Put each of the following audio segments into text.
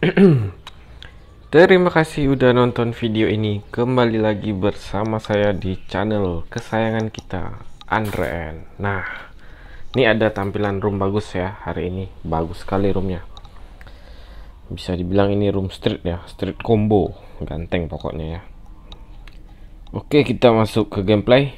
Terima kasih udah nonton video ini. Kembali lagi bersama saya di channel kesayangan kita, Andrean. Nah, ini ada tampilan room bagus ya hari ini. Bagus sekali roomnya. Bisa dibilang ini room street ya, street combo. Ganteng pokoknya ya. Oke, kita masuk ke gameplay.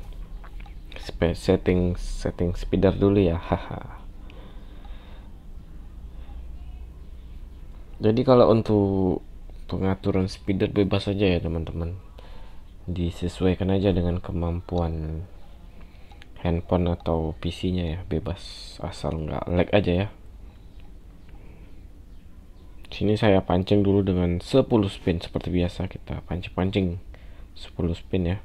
Setting speeder dulu ya. Haha. Jadi kalau untuk pengaturan speeder bebas saja ya teman-teman, disesuaikan aja dengan kemampuan handphone atau PC-nya ya, bebas asal nggak lag aja ya. Sini saya pancing dulu dengan 10 spin seperti biasa, kita pancing-pancing 10 spin ya.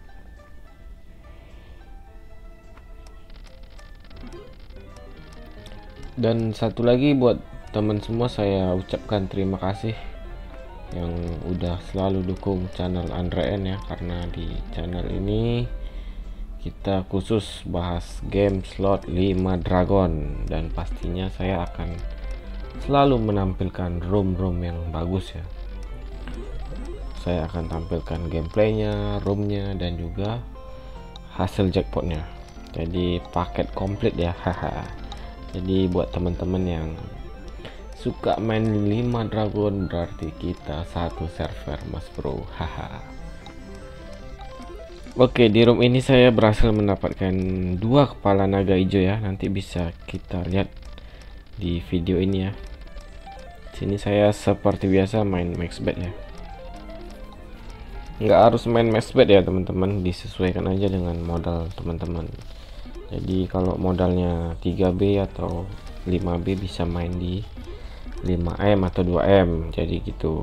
Dan satu lagi buat teman semua, saya ucapkan terima kasih yang udah selalu dukung channel Andrean ya, karena di channel ini kita khusus bahas game slot 5 dragon, dan pastinya saya akan selalu menampilkan room-room yang bagus ya. Saya akan tampilkan gameplaynya, roomnya, dan juga hasil jackpotnya. Jadi paket komplit ya. Haha. Jadi buat teman-teman yang suka main 5 dragon, berarti kita satu server mas bro. Haha. Oke, di room ini saya berhasil mendapatkan 2 kepala naga hijau ya. Nanti bisa kita lihat di video ini ya. Sini saya seperti biasa main max bet ya. Nggak harus main max bet ya teman-teman, disesuaikan aja dengan modal teman-teman. Jadi kalau modalnya 3B atau 5B bisa main di 5M atau 2M, jadi gitu.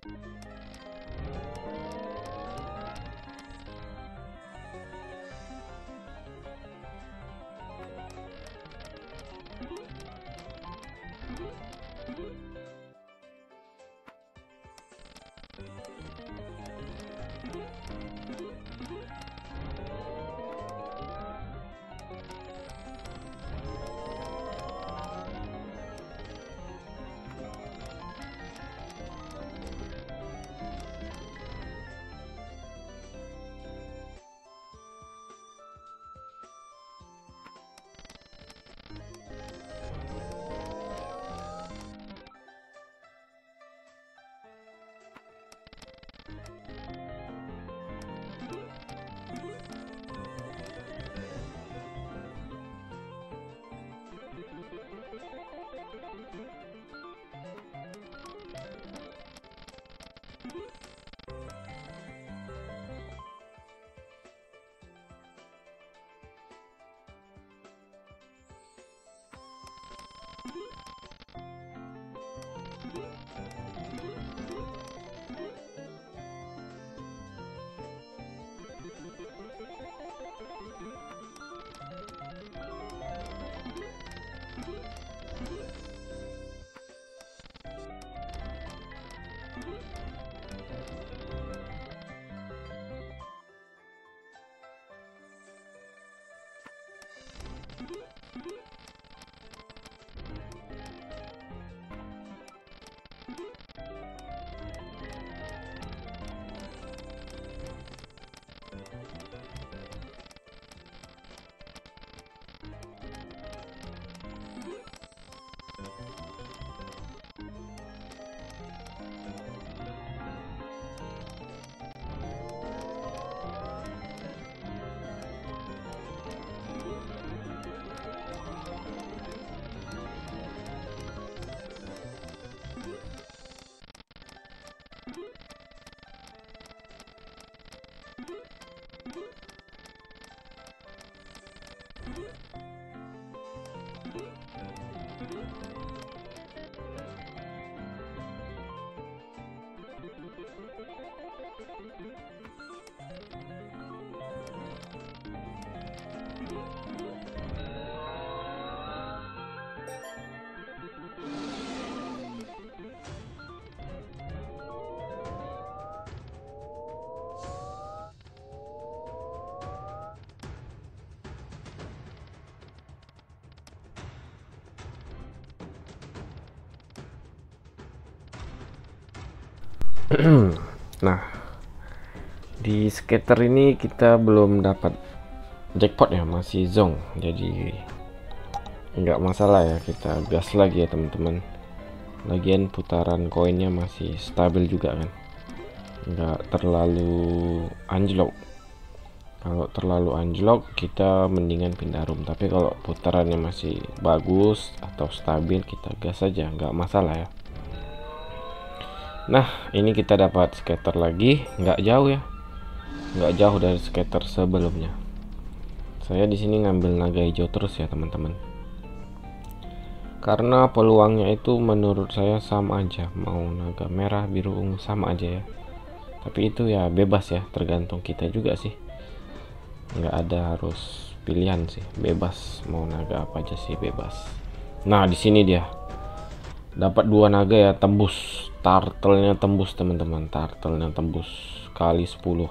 Nah, di skater ini kita belum dapat jackpot ya, masih zong, jadi nggak masalah ya, kita gas lagi ya teman-teman. Lagian putaran koinnya masih stabil juga kan, nggak terlalu anjlok. Kalau terlalu anjlok kita mendingan pindah room, tapi kalau putarannya masih bagus atau stabil kita gas aja, nggak masalah ya. Nah, ini kita dapat skater lagi, nggak jauh ya, nggak jauh dari skater sebelumnya. Saya di sini ngambil naga hijau terus ya teman-teman, karena peluangnya itu menurut saya sama aja, mau naga merah, biru, ungu sama aja ya. Tapi itu ya bebas ya, tergantung kita juga sih, nggak ada harus pilihan sih, bebas mau naga apa aja sih, bebas. Nah, di sini dia dapat 2 naga ya, tembus, turtle-nya tembus teman-teman, turtle-nya tembus kali 10.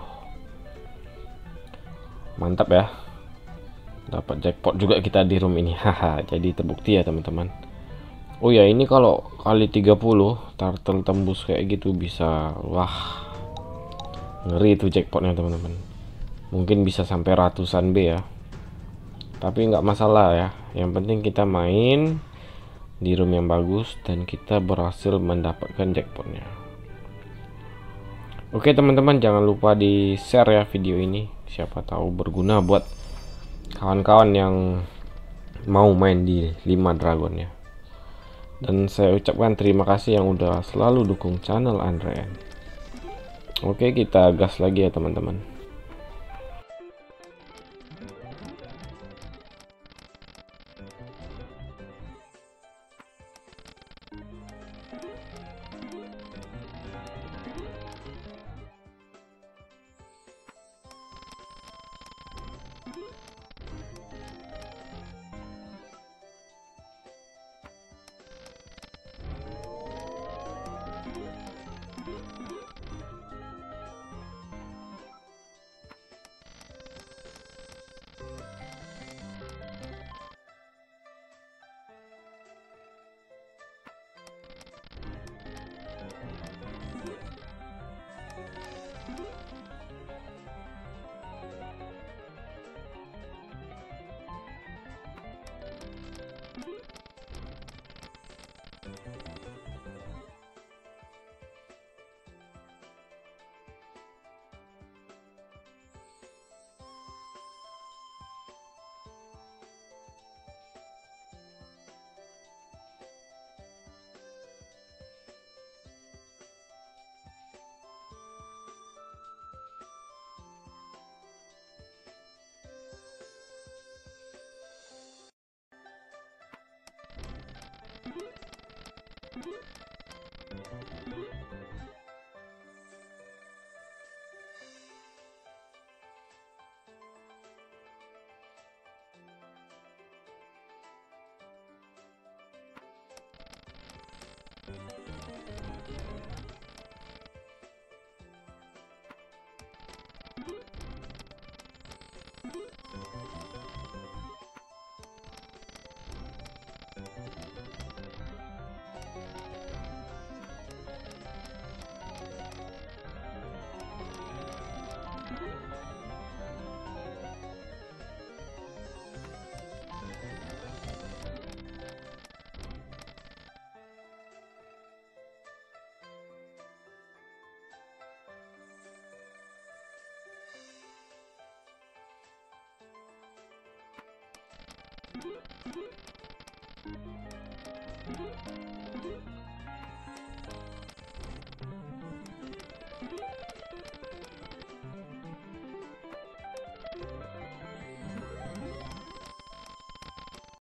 Mantap ya, dapat jackpot juga kita di room ini. Haha, jadi terbukti ya teman-teman. Oh ya, ini kalau kali 30 turtle tembus kayak gitu bisa, wah, ngeri itu jackpotnya teman-teman. Mungkin bisa sampai ratusan B ya, tapi nggak masalah ya, yang penting kita main di room yang bagus dan kita berhasil mendapatkan jackpotnya. Oke teman-teman, jangan lupa di share ya video ini, siapa tahu berguna buat kawan-kawan yang mau main di 5 dragon ya. Dan saya ucapkan terima kasih yang udah selalu dukung channel Andrean. Oke, kita gas lagi ya teman-teman.